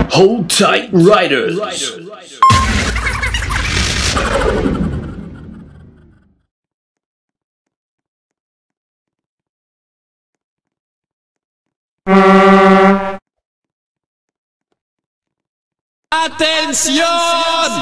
Hold tight, riders! ¡Atención!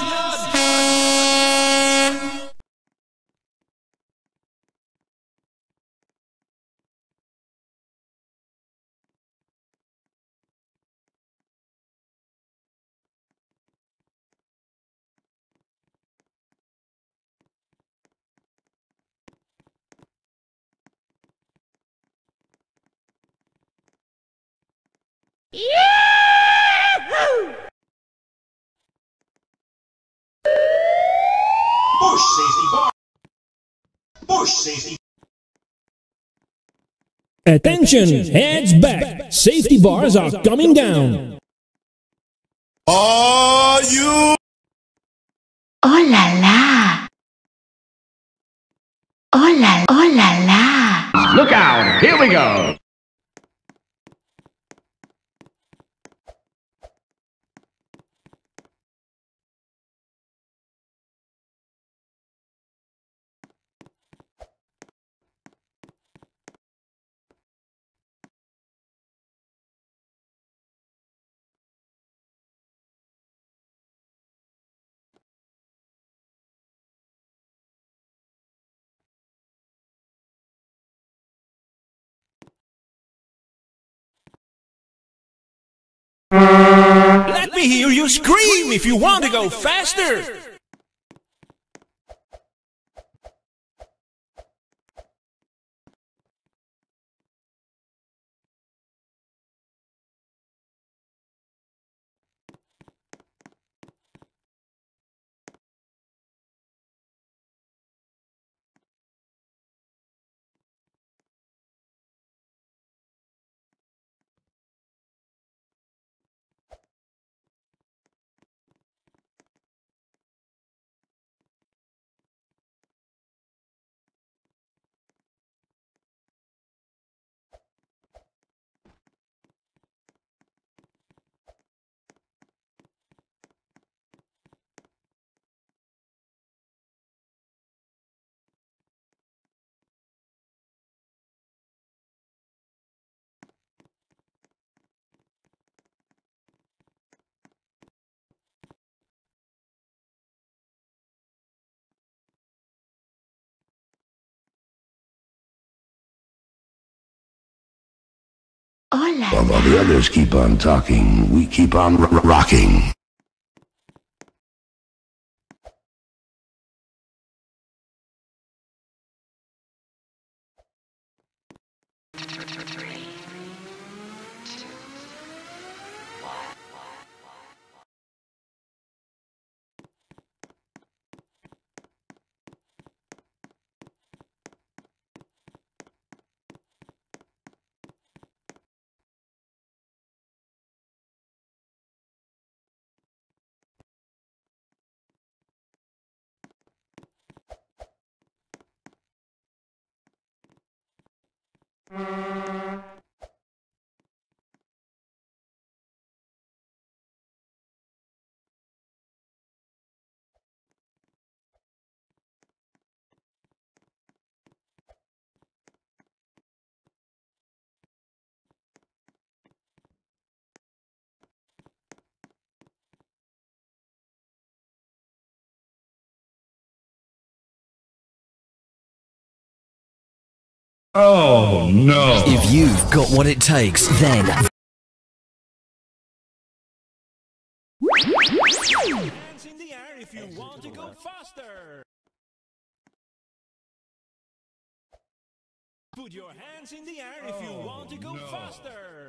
Push safety bar. Push safety. Attention, heads back. Safety bars are coming down. Are you? Oh la la. Oh la la. Look out! Here we go! Let me hear you scream if you want to go faster! Oh la While the others keep on talking, we keep on rocking. Oh no. If you've got what it takes, then Hands in the air if you want to go faster! Put your hands in the air if you want to go faster!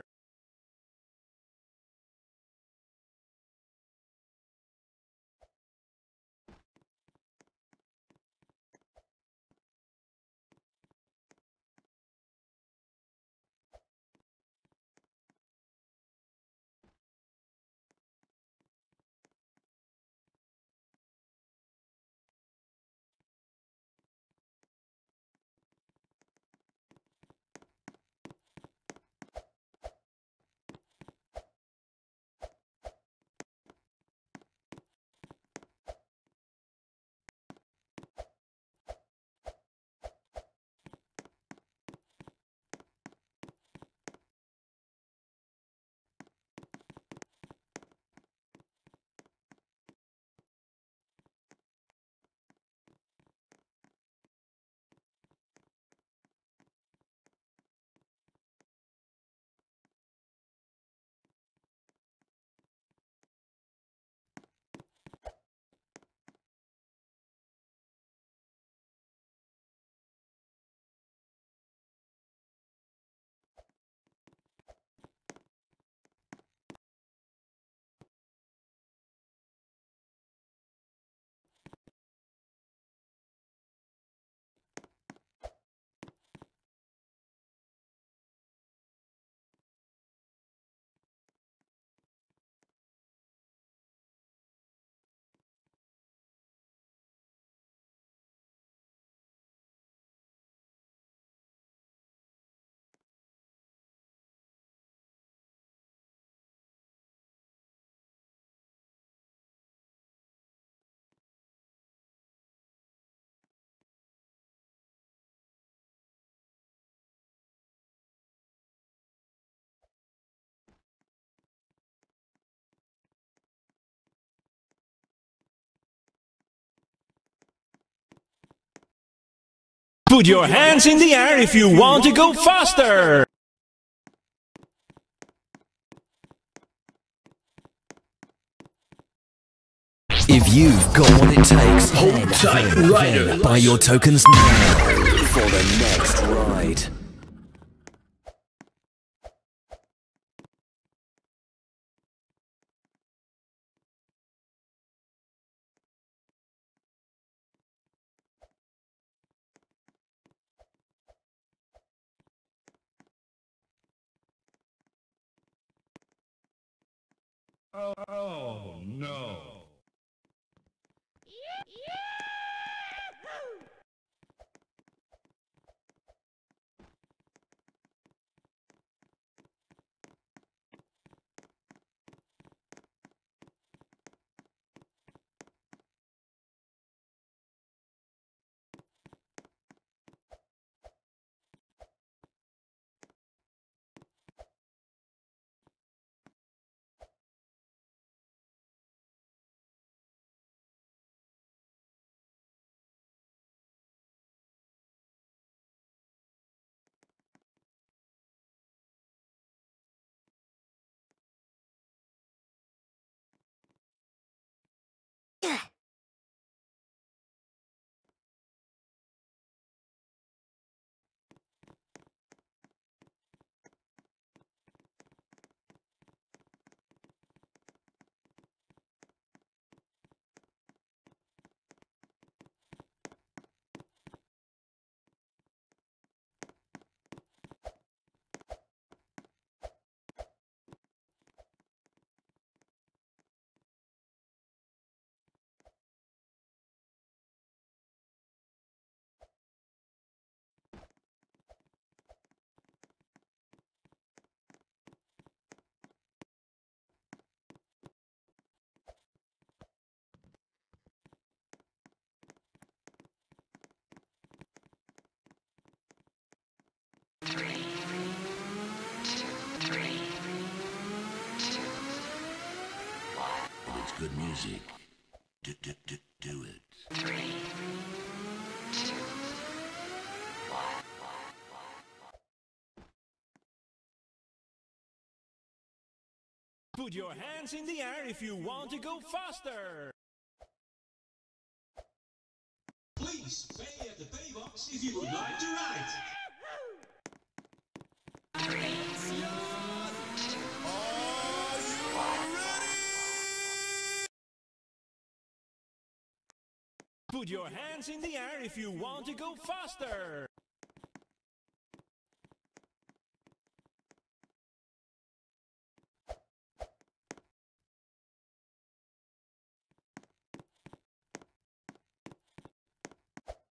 Put your hands in the air if you want to go faster. If you've got what it takes, Hold tight, riders. buy your tokens now for the next ride. Oh, no. It's good music. Do it. Put your hands in the air if you want to go faster. Please pay at the pay box if you would like to ride. Put your hands in the air if you want to go faster.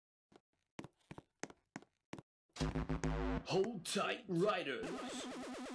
Hold tight, riders.